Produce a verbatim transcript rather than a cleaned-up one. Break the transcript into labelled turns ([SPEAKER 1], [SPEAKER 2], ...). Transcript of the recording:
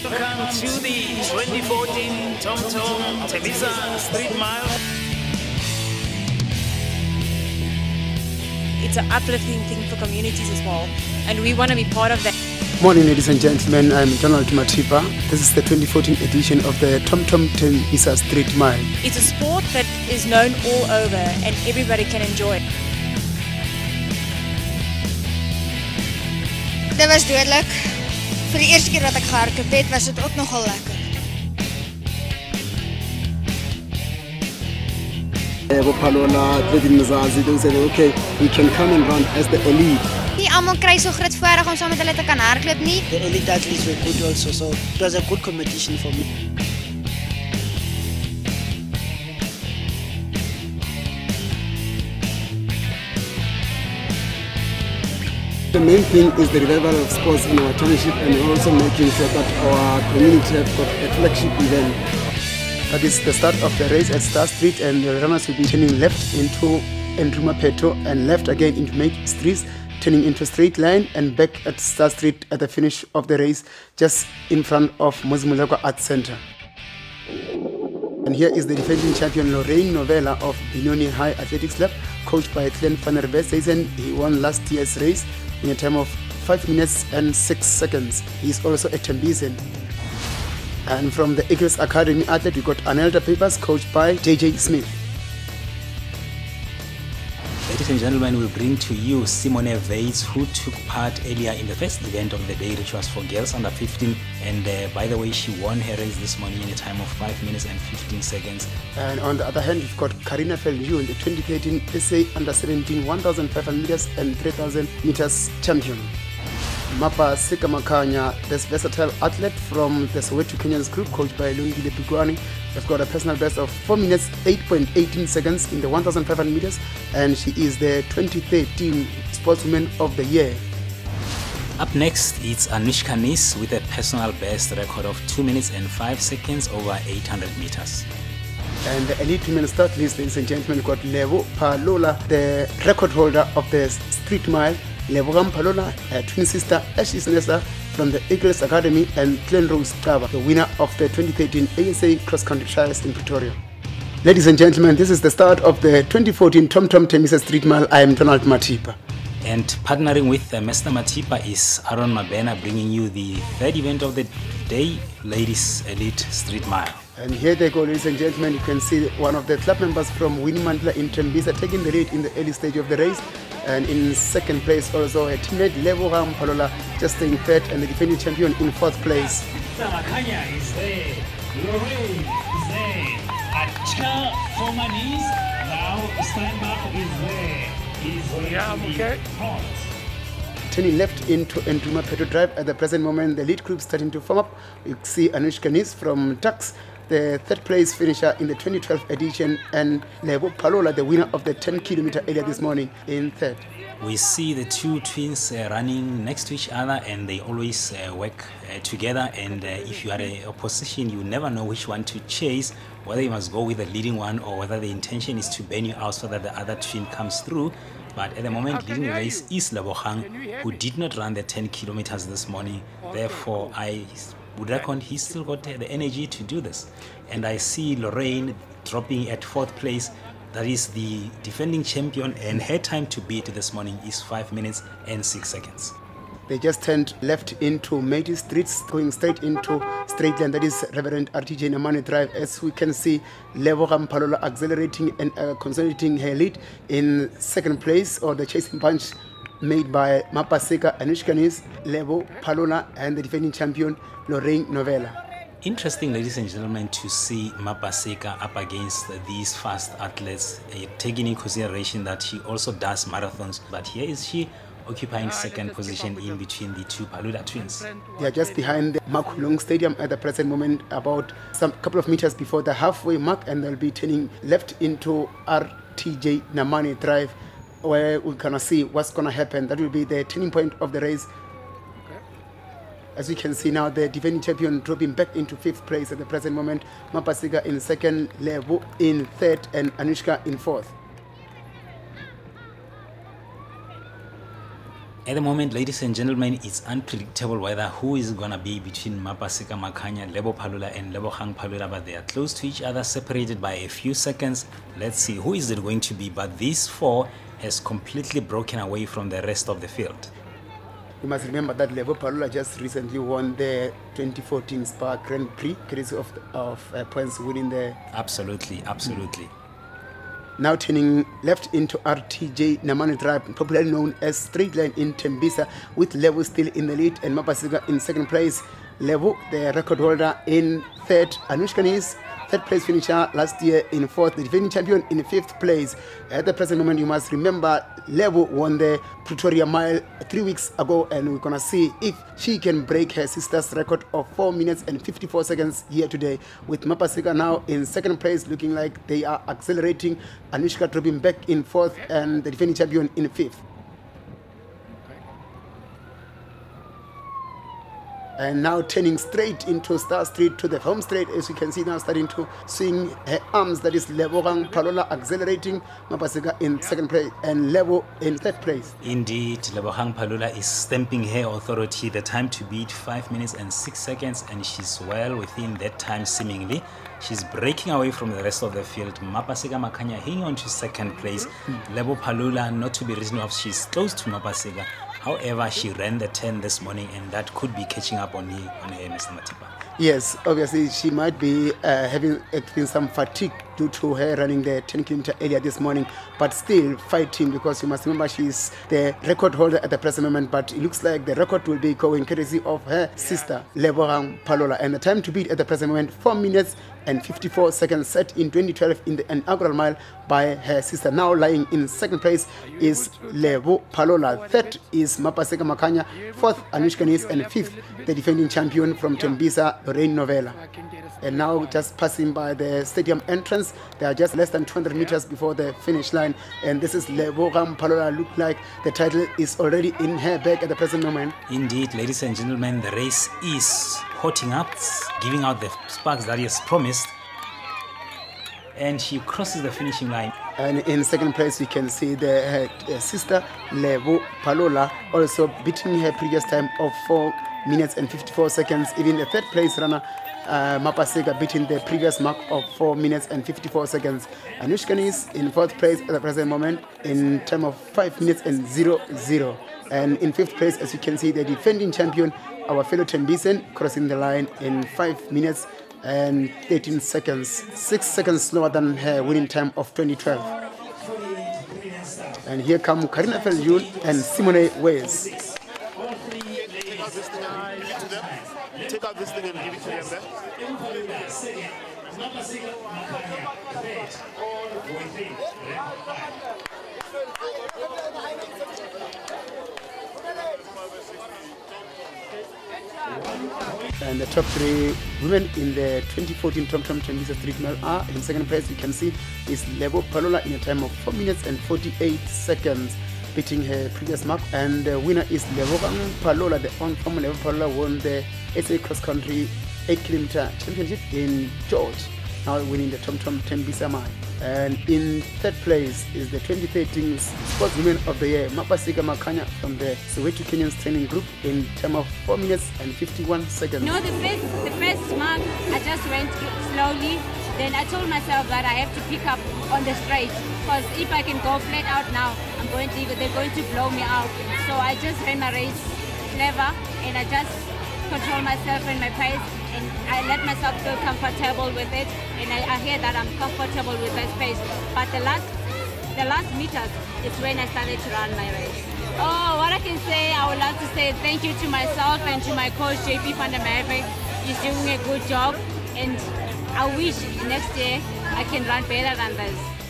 [SPEAKER 1] Welcome to the twenty fourteen TomTom Tembisa Street Mile.
[SPEAKER 2] It's an uplifting thing for communities as well, and we want to be part of that.
[SPEAKER 3] Morning, ladies and gentlemen. I'm Donald Matipa. This is the twenty fourteen edition of the TomTom Tembisa Street Mile.
[SPEAKER 2] It's a sport that is known all over, and everybody can enjoy it.
[SPEAKER 4] Dit was dodelijk. Voor de eerste keer dat ik gehardloop het, was het ook nogal lekker.
[SPEAKER 3] Palola, they said, okay, we can come and run as the elite.
[SPEAKER 4] Nie almal kry so groot voorreg om saam met hulle te kan hardloop nie.
[SPEAKER 5] The elite athletes were good also, so it was a good competition for me.
[SPEAKER 3] The main thing is the revival of sports in our township, and also making sure that our community have got a flagship event. That is the start of the race at Star Street, and the runners will be turning left into Ndruma Peto and left again into Main Street, turning into a straight line and back at Star Street at the finish of the race, just in front of Mozambique Arts Center. And here is the defending champion Lorraine Novella of Benoni High Athletics Club, coached by Glenn van der Westhuizen. He won last year's race in a time of five minutes and six seconds. He is also a Tembizan. And from the Eagles Academy athlete, we got Anelda Papers, coached by J J Smith.
[SPEAKER 6] Ladies and gentlemen, we bring to you Simone Veits, who took part earlier in the first event of the day, which was for girls under fifteen. And uh, by the way, she won her race this morning in a time of five minutes and fifteen seconds.
[SPEAKER 3] And on the other hand, we've got Karina Felju in the twenty thirteen S A under seventeen one thousand five hundred meters and three thousand meters champion. Mapaseka Makanya, this versatile athlete from the Soweto Kenyans group, coached by Lungile Pigwani, has got a personal best of four minutes eight point one eight seconds in the one thousand five hundred meters, and she is the twenty thirteen Sportswoman of the Year.
[SPEAKER 6] Up next, it's Anushka Nis with a personal best record of two minutes and five seconds over eight hundred meters.
[SPEAKER 3] And the elite women start list, ladies and gentlemen, got Levo Palola, the record holder of the street mile. Lebogang Palola, her twin sister Ashley Nessa from the Eagles Academy, and Glen Rose Kaba, the winner of the twenty thirteen A S A Cross Country Trials in Pretoria. Ladies and gentlemen, this is the start of the twenty fourteen TomTom Tembisa Street Mile. I am Donald Matipa.
[SPEAKER 6] And partnering with uh, Mister Matipa is Aaron Mabena, bringing you the third event of the day, Ladies Elite Street Mile.
[SPEAKER 3] And here they go, ladies and gentlemen. You can see one of the club members from Winnie Mandela in Tembisa taking the lead in the early stage of the race. And in second place also a teammate Lebogang Palola just staying third, and the defending champion in fourth place.
[SPEAKER 1] Makanya is there. Lorraine is there. Achka Fomanis. Now Steinbach is there. He's going yeah, to be okay. Hot.
[SPEAKER 3] Turning left into Ndruma Peto Drive at the present moment, the lead group starting to form up. You see Anushka Nis from Tux, the third place finisher in the twenty twelve edition, and Lebo Palola, the winner of the ten kilometer earlier this morning, in third.
[SPEAKER 6] We see the two twins uh, running next to each other, and they always uh, work uh, together. And uh, if you are in opposition, you never know which one to chase, whether you must go with the leading one or whether the intention is to burn you out so that the other twin comes through. But at the moment, leading the race is Lebogang, who did not run the ten kilometers this morning. Therefore, I would reckon he's still got the energy to do this. And I see Lorraine dropping at fourth place. That is the defending champion, and her time to beat this morning is five minutes and six seconds.
[SPEAKER 3] They just turned left into Main Street, going straight into straight line. That is Reverend R T J Namani Drive. As we can see, Lebogang Palola accelerating and uh, consolidating her lead in second place, or the chasing punch made by Mapaseka Anushka Nis, Lebo Palola, and the defending champion Lorraine Novella.
[SPEAKER 6] Interesting, ladies and gentlemen, to see Mapaseka up against these fast athletes, uh, taking in consideration that she also does marathons. But here is she occupying second position in between the two Paluda twins.
[SPEAKER 3] They are just behind the Makulung Stadium at the present moment, about some couple of meters before the halfway mark, and they'll be turning left into R T J Namani Drive, where we're gonna see what's gonna happen. That will be the turning point of the race. As you can see now, the defending champion dropping back into fifth place at the present moment. Mapaseka in second, Levo in third, and Anushka in fourth.
[SPEAKER 6] At the moment, ladies and gentlemen, it's unpredictable whether who is going to be between Mapaseka Makhanya, Lebo Palula, and Lebogang Palula, but they are close to each other, separated by a few seconds. Let's see who is it going to be, but these four has completely broken away from the rest of the field.
[SPEAKER 3] You must remember that Lebo Palula just recently won the twenty fourteen Spa Grand Prix, courtesy of, of uh, points winning the...
[SPEAKER 6] Absolutely, absolutely.
[SPEAKER 3] Now turning left into R T J Namani Drive, popularly known as Straight Line in Tembisa, with Lebo still in the lead and Mapaseka in second place. Lebo, the record holder, in third. Anushka Nis, third place finisher last year in fourth. The defending champion in fifth place. At the present moment, you must remember Lebo won the Pretoria Mile three weeks ago, and we're gonna see if she can break her sister's record of four minutes and fifty-four seconds here today. With Mapaseka now in second place, looking like they are accelerating. Anushka dropping back in fourth, and the defending champion in fifth. And now turning straight into Star Street to the home straight, as you can see now starting to swing her arms. That is Lebogang Palula accelerating, Mapaseka in second place and Lebo in third place.
[SPEAKER 6] Indeed, Lebogang Palula is stamping her authority. The time to beat five minutes and six seconds, and she's well within that time seemingly. She's breaking away from the rest of the field. Mapaseka Makhanya hanging on to second place. Mm-hmm. Lebo Palula, not to be written off, she's close to Mapaseka. However, she ran the ten this morning, and that could be catching up on her, on her Mister Matipa.
[SPEAKER 3] Yes, obviously she might be uh, having experienced some fatigue due to her running the ten kilometer earlier this morning, but still fighting, because you must remember she's the record holder at the present moment. But it looks like the record will be going courtesy of her sister Lebogang Palula, and the time to beat at the present moment four minutes and fifty-four seconds, set in twenty twelve in the inaugural mile by her sister. Now lying in second place is Lebo Palula, third is Mapaseka Makhanya, fourth Anushka Nis, and fifth the defending champion from Tembisa, Lorraine Novella. And now just passing by the stadium entrance, they are just less than two hundred meters before the finish line, and this is Lebogang Palula. Look like the title is already in her bag at the present moment.
[SPEAKER 6] Indeed, ladies and gentlemen, the race is hotting up, giving out the sparks that he has promised, and she crosses the finishing line.
[SPEAKER 3] And in second place, you can see the her sister Lebo Palula also beating her previous time of four minutes and fifty-four seconds. Even the third place runner uh, Mapaseka beating the previous mark of four minutes and fifty-four seconds. Anushka Nis in fourth place at the present moment in time of five minutes and zero zero. And in fifth place, as you can see, the defending champion, our fellow Tembisen, crossing the line in five minutes and thirteen seconds, six seconds slower than her winning time of twenty twelve. And here come Karina Feljul and Simone Weiss.
[SPEAKER 7] Take out this thing and give it to them there.
[SPEAKER 3] And the top three women in the twenty fourteen Tom Tom Tembisa Street Mile are in second place. You can see is Lebo Palula in a time of four minutes and forty-eight seconds, beating her previous mark. And the winner is Lebogang Palula. The on former Lebo Palula won the S A Cross Country eight kilometer championship in George, now winning the Tom Tom Tembisa Mile. And in third place is the twenty thirteen Sportswoman of the Year, Mapaseka Makhanya from the Soweto Kenyans training group in time of four minutes and fifty-one seconds.
[SPEAKER 8] No, the first, the first mark, I just went slowly. Then I told myself that I have to pick up on the straight, because if I can go flat out now, I'm going to, they're going to blow me out. So I just ran my race clever, and I just control myself and my pace, and I let myself feel comfortable with it, and I, I hear that I'm comfortable with that pace. But the last the last meters is when I started to run my race. Oh, what I can say, I would love to say thank you to myself and to my coach J P van der Merwe. He's doing a good job, and I wish next year I can run better than this.